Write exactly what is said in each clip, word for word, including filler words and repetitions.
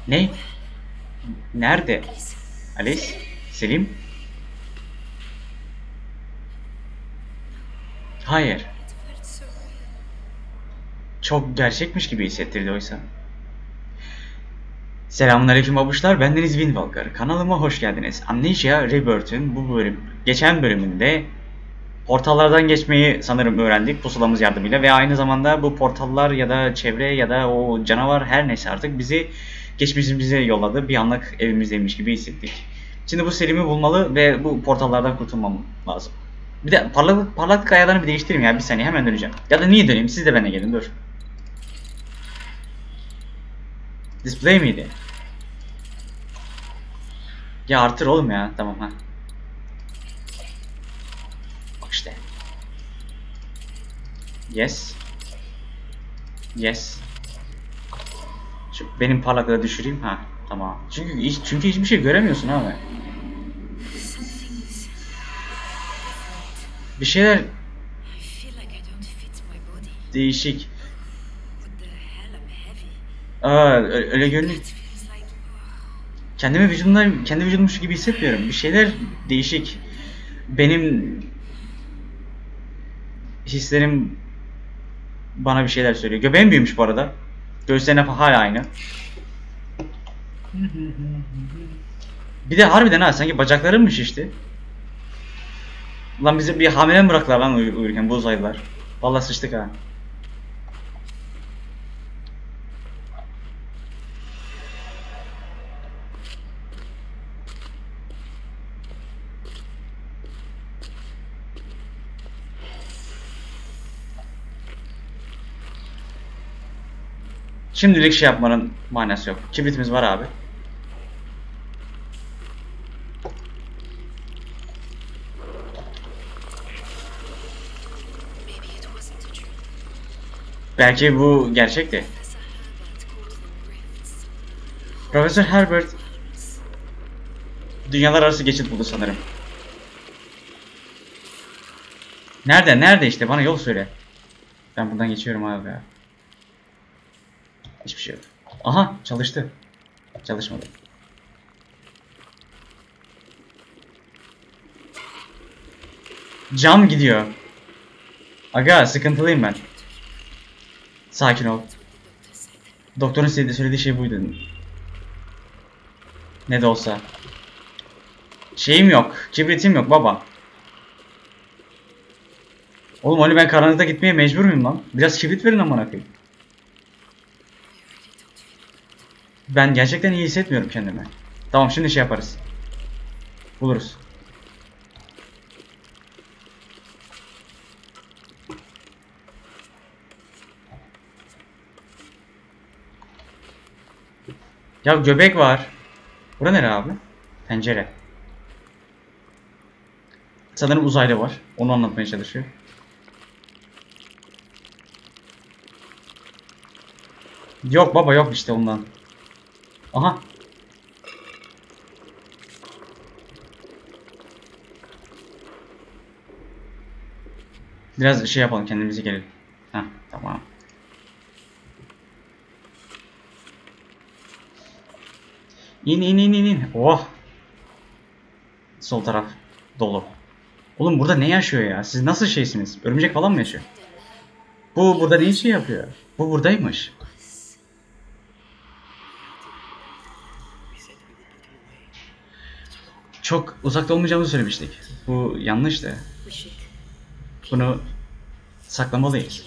Ne? Nerede? Alice? Selim? Hayır. Çok gerçekmiş gibi hissettirdi oysa. Selamünaleyküm babuşlar, bendeniz Windwalker. Kanalıma hoş geldiniz. Amnesia Rebirth'ün bu bölüm, geçen bölümünde portallardan geçmeyi sanırım öğrendik pusulamız yardımıyla ve aynı zamanda bu portallar ya da çevre ya da o canavar her neyse artık bizi geçmişimize yolladı. Bir anlık evimizdeymiş gibi hissettik. Şimdi bu Selim'i bulmalı ve bu portallardan kurtulmam lazım. Bir de parlaklık, parlaklık ayarlarını bir değiştireyim ya, bir saniye hemen döneceğim. Ya da niye döneyim, siz de benimle gelin, dur. Display miydi? Ya artır oğlum ya, tamam ha. Bak işte. Yes. Yes. Şu benim parlaklığı düşüreyim ha. Tamam. Çünkü hiç, çünkü hiçbir şey göremiyorsun abi. Bir şeyler değişik. Aa, öyle görünüyor. Kendimi vücudumda, kendi vücudummuş gibi hissetmiyorum. Bir şeyler değişik. Benim hislerim bana bir şeyler söylüyor. Göbeğim büyümüş bu arada. Göğüslerine hala aynı. Bir de harbiden ha, sanki bacaklarım mı şişti? Lan bizi bir hamile mi bıraktılar lan uy uyurken bu uzaylılar? Vallahi sıçtık ha. Şimdilik şey yapmanın manası yok. Kibritimiz var abi. Belki bu gerçekti. Profesör Herbert dünyalar arası geçit buldu sanırım. Nerede? Nerede işte? Bana yol söyle. Ben buradan geçiyorum abi ya. Hiçbir şey yok. Aha, çalıştı. Çalışmadı. Cam gidiyor. Aga, sıkıntılıyım ben. Sakin ol. Doktorun söylediği şey buydu. Ne de olsa. Şeyim yok. Kibritim yok baba. Oğlum hani ben karanlıkta gitmeye mecbur muyum lan? Biraz kibrit verin amına koyayım. Ben gerçekten iyi hissetmiyorum kendimi. Tamam, şimdi şey yaparız. Buluruz. Ya göbek var. Bura nere abi? Pencere. Sanırım uzaylı var. Onu anlatmaya çalışıyor. Yok baba, yok işte ondan. Aha. Biraz şey yapalım, kendimize gelelim. Heh, tamam. İn in in in in. Oh. Sol taraf dolu. Oğlum burada ne yaşıyor ya? Siz nasıl şeysiniz? Örümcek falan mı yaşıyor? Bu burada ne işi yapıyor? Bu buradaymış. Çok uzakta olmayacağımızı söylemiştik. Bu yanlıştı. Bunu saklamalıyız.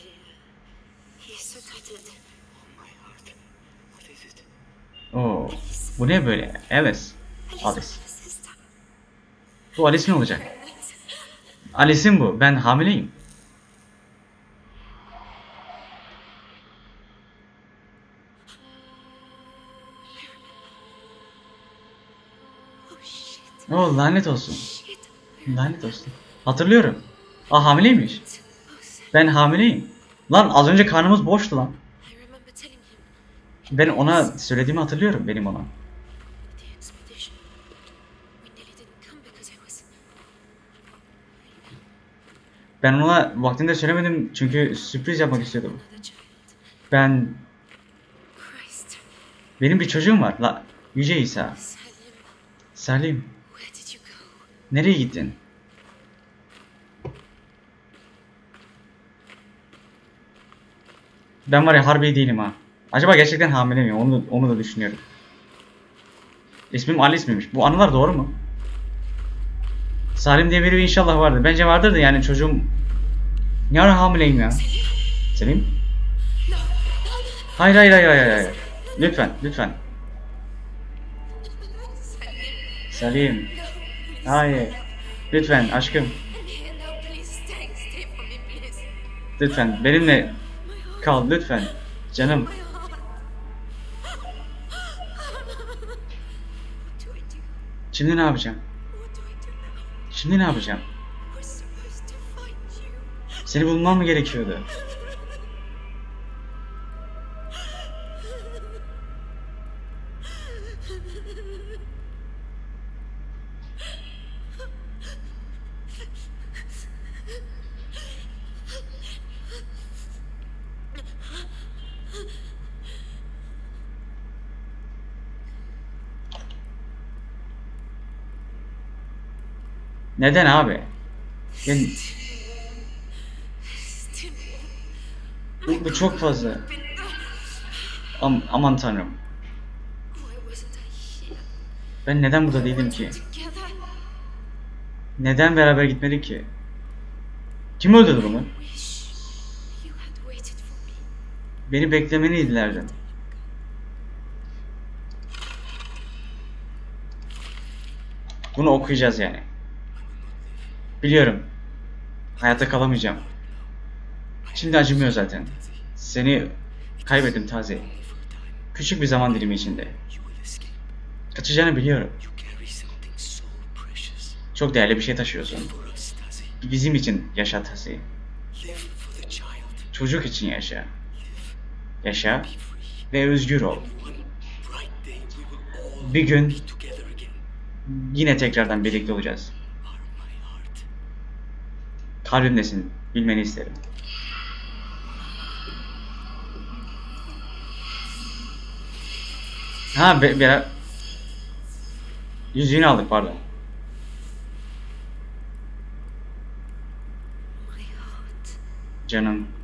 Oo, bu ne böyle? Evet. Alice. Bu Alice ne olacak? Alice'in bu. Ben hamileyim. Oo, lanet olsun. Lanet olsun. Hatırlıyorum. Aa, hamileymiş. Ben hamileyim. Lan az önce karnımız boştu lan. Ben ona söylediğimi hatırlıyorum, benim ona. Ben ona vaktinde söylemedim çünkü sürpriz yapmak istiyordum. Ben... Benim bir çocuğum var. La Yüce İsa. Salim. Nereye gittin? Ben var ya harbi değilim ha. Acaba gerçekten hamile miyim? Onu, onu da düşünüyorum. İsmim Alice miymiş? Bu anılar doğru mu? Salim diye biri inşallah vardır. Bence vardır da yani çocuğum... Ne ara hamileyim ya? Selim? Hayır hayır hayır hayır hayır. Lütfen lütfen. Salim. Hayır. Lütfen aşkım. Lütfen benimle kal lütfen. Canım. Şimdi ne yapacağım? Şimdi ne yapacağım? Seni bulmam mı gerekiyordu? Neden abi? Yani... Bu, bu çok fazla. Am aman tanrım. Ben neden burada değilim ki? Neden beraber gitmedik ki? Kim öldürdü bunu? Beni beklemeniydilerdi. Bunu okuyacağız yani. Biliyorum. Hayatta kalamayacağım. Şimdi acımıyor zaten. Seni kaybettim Tazi. Küçük bir zaman dilimi içinde. Kaçacağını biliyorum. Çok değerli bir şey taşıyorsun. Bizim için yaşa Tazi. Çocuk için yaşa. Yaşa ve özgür ol. Bir gün yine tekrardan birlikte olacağız. Kalbimdesin, bilmeni isterim. Ha, be, be, yüzüğünü aldık pardon. Canım.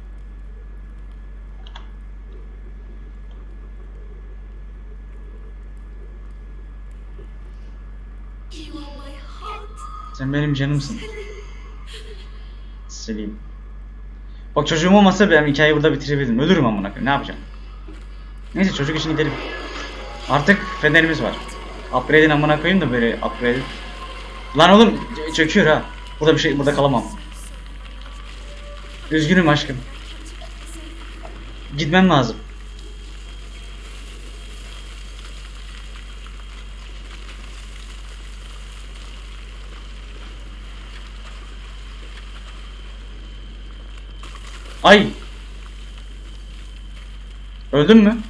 Sen benim canımsın. Selim. Bak çocuğum olmasa ben hikayeyi burada bitirebilirdim. Ölürüm amına koyayım. Ne yapacağım? Neyse çocuk için gidelim. Artık fenerimiz var. Upgrade'in amına koyayım da böyle upgrade. Lan oğlum çöküyor ha. Burada bir şey burada kalamam. Üzgünüm aşkım. Gitmem lazım. Ay. Öldün mü?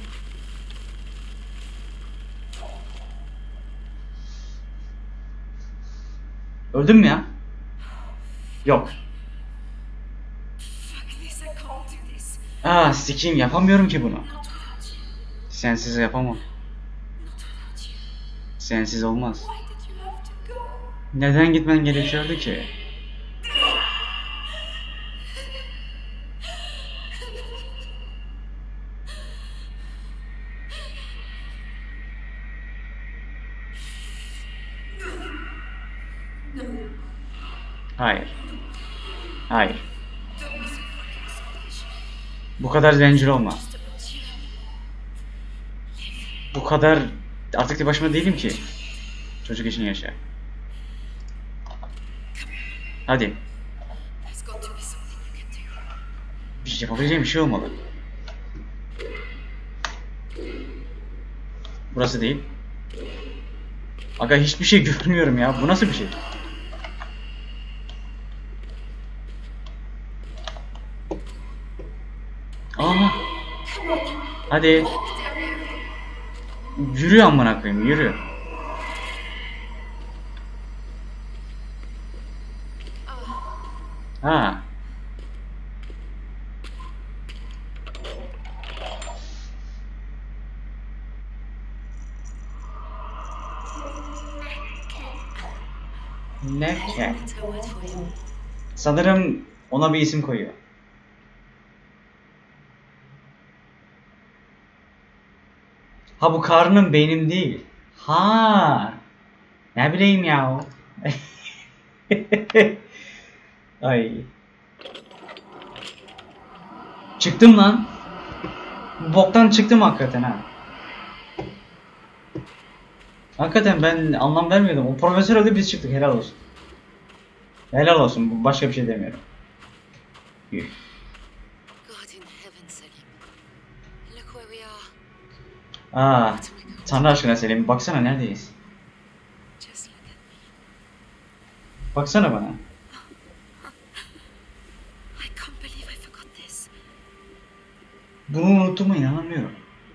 Öldün mü ya? Yok. Aa sikiyim yapamıyorum ki bunu. Sensiz yapamam. Sensiz olmaz. Neden gitmen gerekiyordu ki? Hayır. Hayır. Bu kadar zencir olma. Bu kadar artık bir başıma değilim ki. Çocuk için yaşa. Hadi. Bir şey yapabileceğim bir şey olmalı. Burası değil. Aga hiçbir şey görmüyorum ya. Bu nasıl bir şey? Aa. Hadi. Yürü amına koyayım, yürü. Ha. Ne? Sanırım ona bir isim koyuyor. Ha bu karnım beynim değil. Ha. Ne bileyim ya. Ay. Çıktım lan. Boktan çıktım hakikaten ha. Hakikaten ben anlam vermiyordum. O profesör öldü, biz çıktık, helal olsun. Helal olsun, başka bir şey demiyorum. Yuh. Aa, Tanrı aşkına Selim, baksana neredeyiz? Baksana bana. Bunu unuttuğuma inanamıyorum.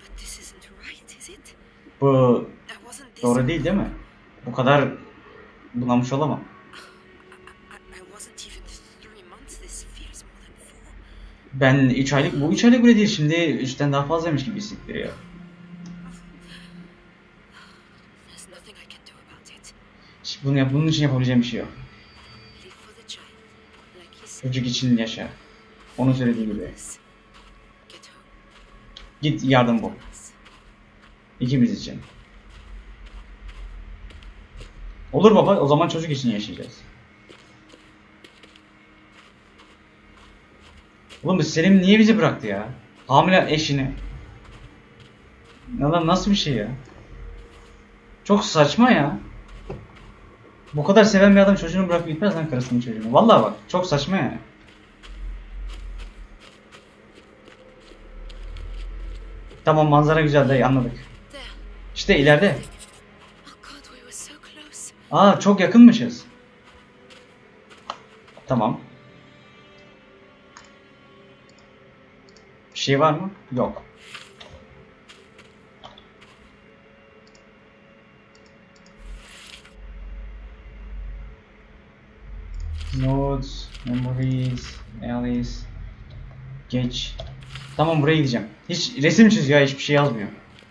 Bu doğru değil değil mi? Bu kadar bunamış olamam. Ben üç aylık, bu üç aylık bile değil, şimdi üçten daha fazlaymış gibi hissettiriyor. Bunu yap, bunun için yapabileceğim bir şey yok. Çocuk için yaşa. Onun söylediği gibi. Git yardım bul. İkimiz için. Olur baba, o zaman çocuk için yaşayacağız. Oğlum Selim niye bizi bıraktı ya? Hamile eşini. Lan nasıl bir şey ya? Çok saçma ya. Bu kadar seven bir adam çocuğunu bırakıp gitmez lan, karısının çocuğunu. Vallahi bak, çok saçma ya. Tamam, manzara güzel dayı, anladık. İşte ileride. Aa, çok yakınmışız. Tamam. Bir şey var mı? Yok. Notes, memories, Alice. Geç. Tamam, buraya gideceğim. Hiç resim çiziyor, hiçbir şey yazmıyor.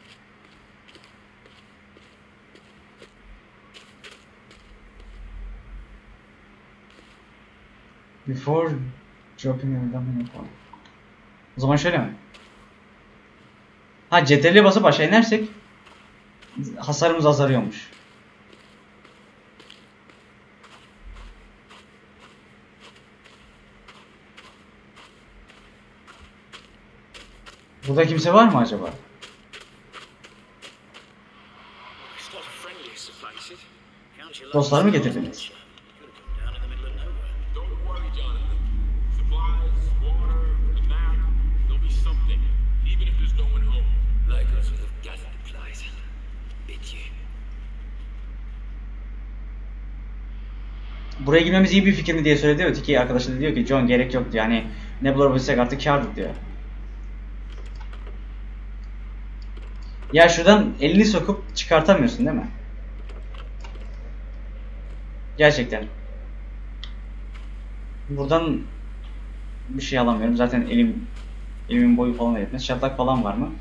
Before dropping a dummy point. O zaman şöyle mi? Ha, C T R'ye basıp aşağı inersek hasarımız azalıyormuş. Burada kimse var mı acaba? Dostlar mı getirdiniz? Buraya girmemiz iyi bir fikir mi diye söyledi. Öteki arkadaşı da diyor ki John gerek yoktu, yani ne bulabilsek artık kârdık diyor. Ya şuradan elini sokup çıkartamıyorsun değil mi? Gerçekten. Buradan bir şey alamıyorum. Zaten elim elimin boyu falan yetmez. Şatlak falan var mı?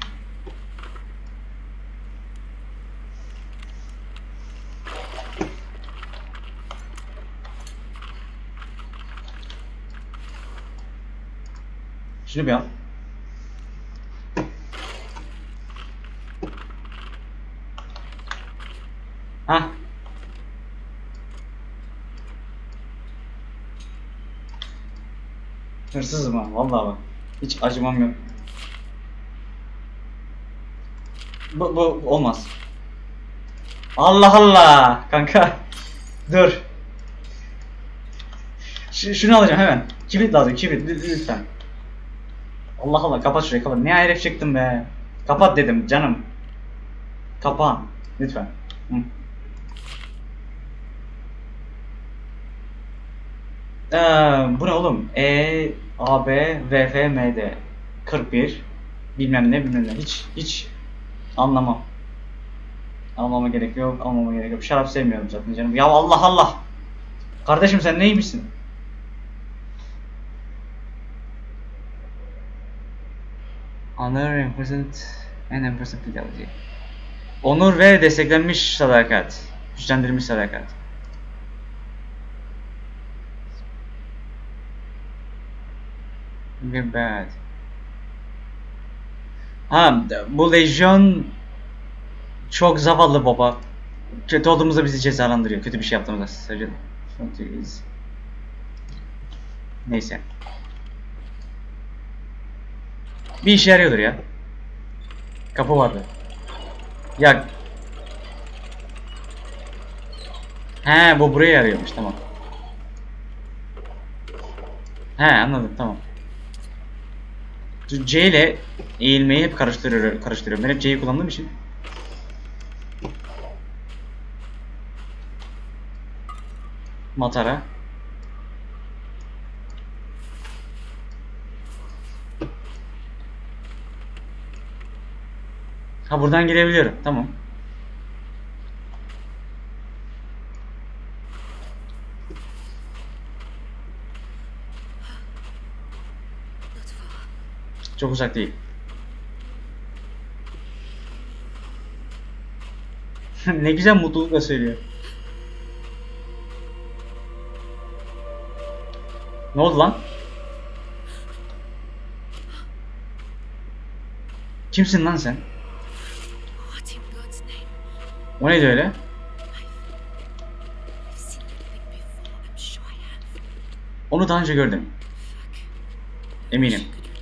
Şunu bir al. Hah. Hırsızım ha, vallahi bak. Hiç acımam yok. Bu, bu olmaz. Allah Allah kanka. Dur. Ş şunu alacağım hemen. Kibrit lazım, kibrit lütfen. Allah Allah, kapat şurayı, kapat. Ne herif çıktın be. Kapat dedim canım. Kapa lütfen. Hı. Ee, bu ne oğlum? E, A, B, V, F, M, D. kırk bir. Bilmem ne bilmem ne. Hiç hiç anlamam. Almama gerek yok, almama gerek yok. Şarap sevmiyorum zaten canım. Ya Allah Allah. Kardeşim sen neymişsin? Honor, represent and represent fidelity. Onur ve desteklenmiş sadakat. Güçlendirilmiş sadakat. We're bad. Ha, bu lejyon çok zavallı baba. Kötü olduğumuzda bizi cezalandırıyor. Kötü bir şey yaptığımızda. Sadece... Neyse. Bir işe yarıyordur ya. Kapı vardı. Ya. He, bu buraya yarıyormuş, tamam. He, anladım, tamam. C ile eğilmeyi hep karıştırıyorum, karıştırıyorum. Ben hep C'yi kullandığım için. Matara. Ha, buradan girebiliyorum, tamam. Çok uzak değil. Ne güzel mutlulukla söylüyor. Ne oldu lan? Kimsin lan sen? O neydi öyle? Onu daha önce gördüm. Eminim.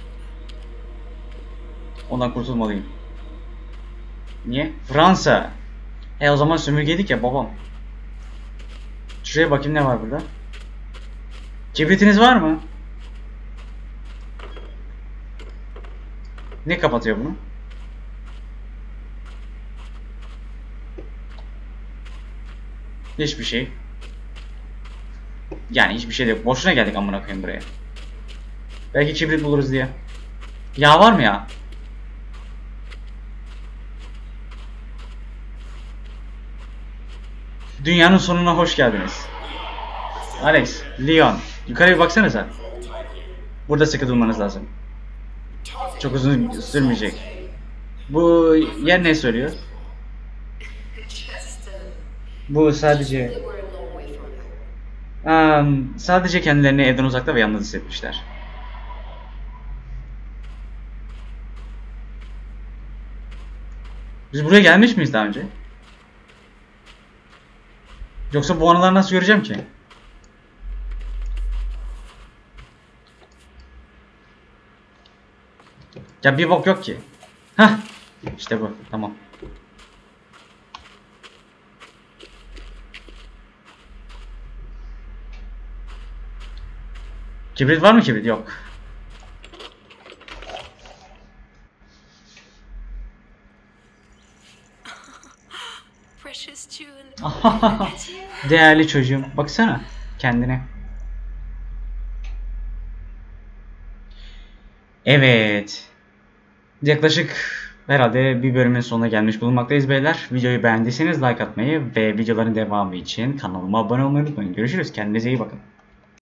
Ondan kurtulmalıyım. Niye? Fransa. E o zaman sömürgeydik ya babam. Şuraya bakayım, ne var burada? Kibritiniz var mı? Ne kapatıyor bunu? Hiçbir şey. Yani hiçbir şey de yok. Boşuna geldik amına koyayım buraya. Belki kibrit buluruz diye. Yağ var mı ya? Dünyanın sonuna hoş geldiniz. Alex, Leon, yukarıya bir baksanıza. Burada sıkı durmanız lazım. Çok uzun sürmeyecek. Bu yer ne söylüyor? Bu sadece... Um, sadece kendilerini evden uzakta ve yalnız hissetmişler. Biz buraya gelmiş miyiz daha önce? Yoksa bu anıları nasıl göreceğim ki? Ya bir bok yok ki. Hah, işte bu, tamam. Kibrit var mı kibrit? Yok. Değerli çocuğum, baksana kendine. Evet. Yaklaşık herhalde bir bölümün sonuna gelmiş bulunmaktayız beyler. Videoyu beğendiyseniz like atmayı ve videoların devamı için kanalıma abone olmayı unutmayın. Görüşürüz. Kendinize iyi bakın.